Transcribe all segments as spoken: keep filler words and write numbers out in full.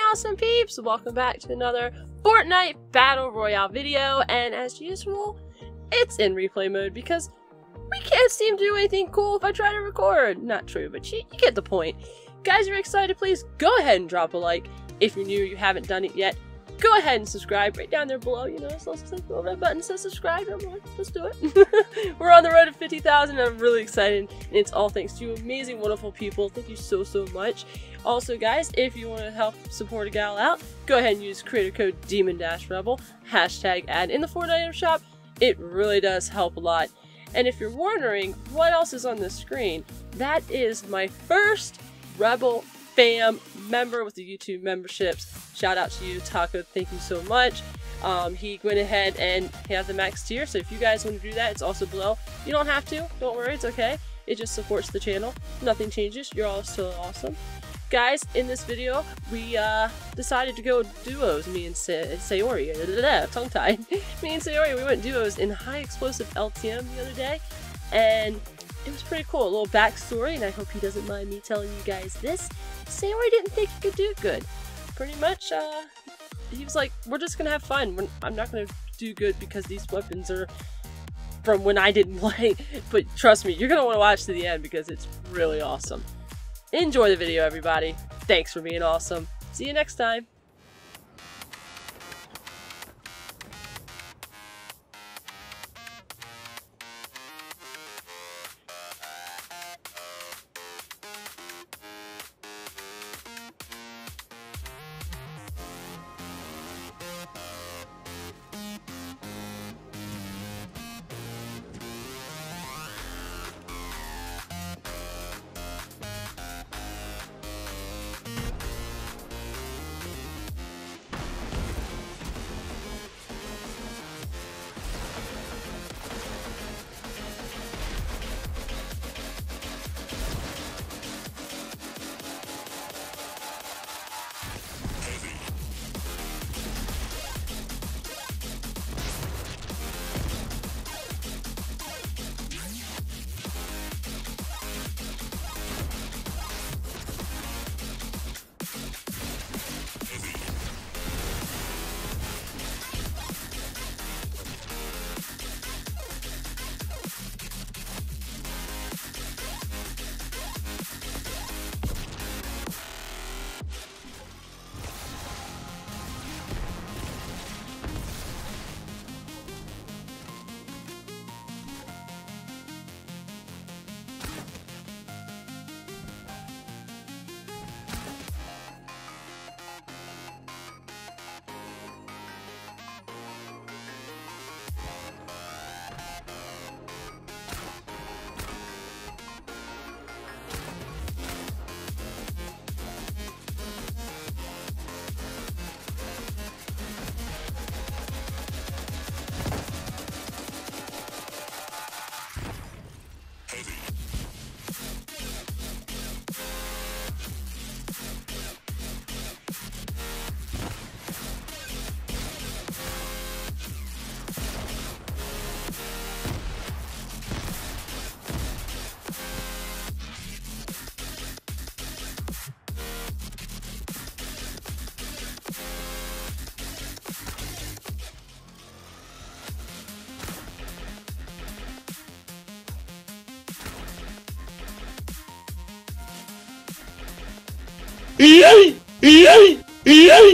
awesome peeps? Welcome back to another Fortnite Battle Royale video, and as usual, it's in replay mode because we can't seem to do anything cool if I try to record. Not true, but you, you get the point. Guys, you're excited, please go ahead and drop a like. If you're new or you haven't done it yet, go ahead and subscribe right down there below. You know, it's also the little red button says subscribe. Everyone, let's do it. We're on the road to fifty thousand. I'm really excited, and it's all thanks to you amazing, wonderful people. Thank you so, so much. Also, guys, if you want to help support a gal out, go ahead and use creator code Demon Rebel, hashtag ad in the Fortnite item shop. It really does help a lot. And if you're wondering what else is on the screen, that is my first Rebel Fam member with the YouTube memberships. Shout out to you, Taco. Thank you so much. Um, he went ahead and he has the max tier, so if you guys want to do that, it's also below. You don't have to. Don't worry, it's okay. It just supports the channel. Nothing changes. You're all still awesome. Guys, in this video, we uh, decided to go duos, me and Say Sayori. Tongue-tied. Me and Sayori, we went duos in high explosive L T M the other day, and it was pretty cool. A little backstory, and I hope he doesn't mind me telling you guys this. Sayori didn't think he could do good. Pretty much, uh, he was like, we're just gonna have fun. We're, I'm not gonna do good because these weapons are from when I didn't play. But trust me, you're gonna want to watch to the end because it's really awesome. Enjoy the video, everybody. Thanks for being awesome. See you next time. Yay! Yay! Yay!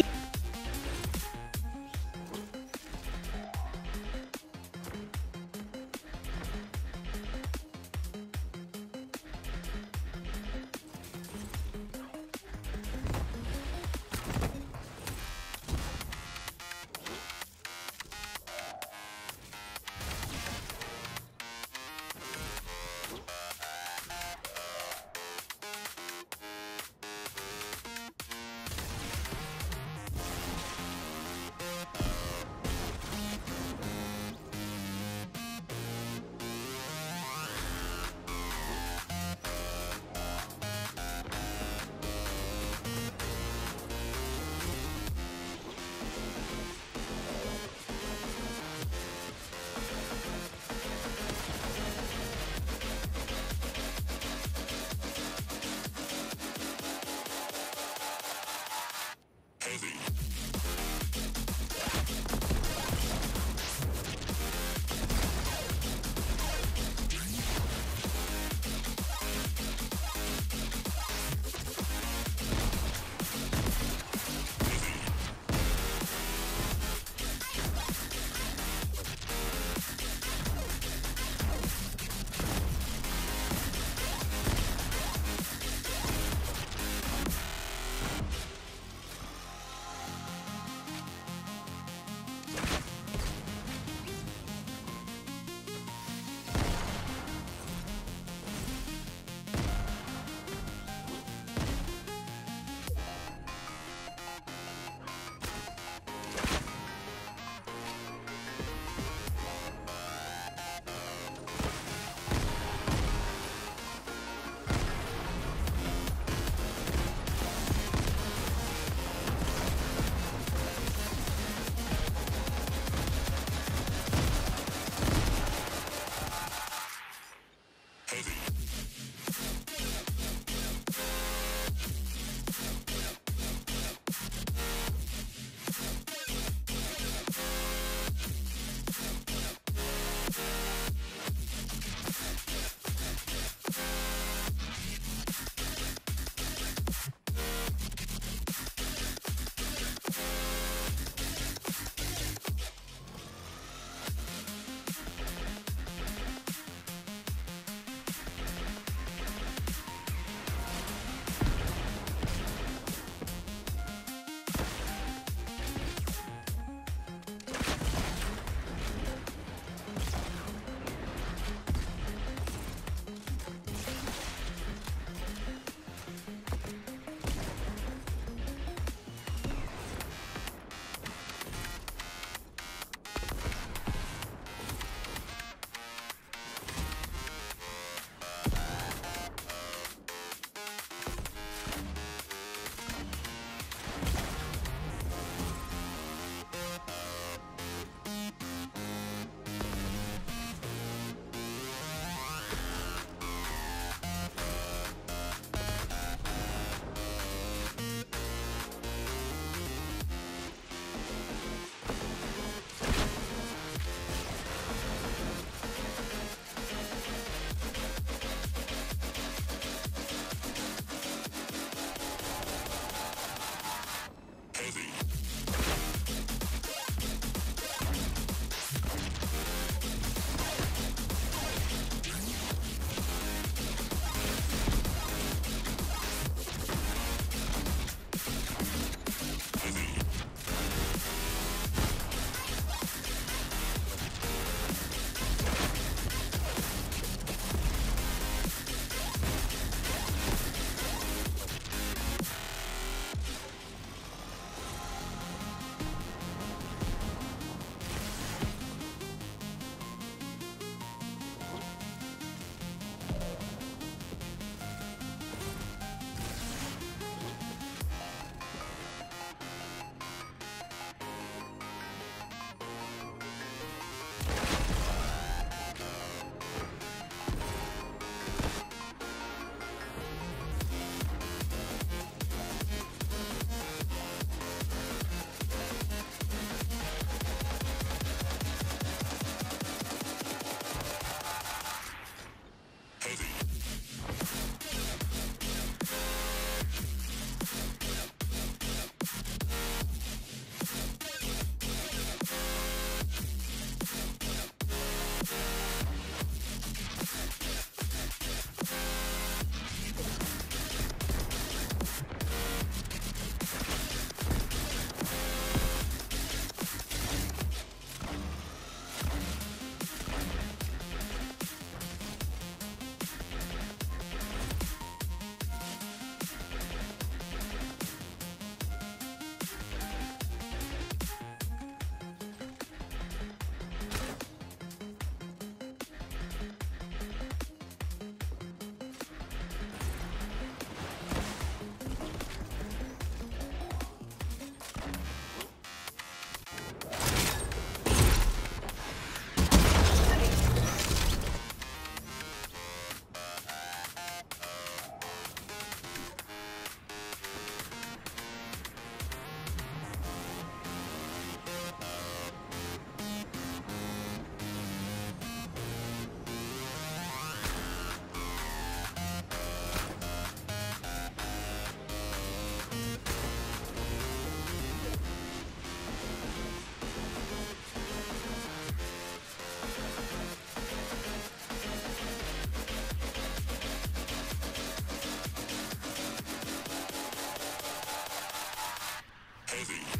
heavy.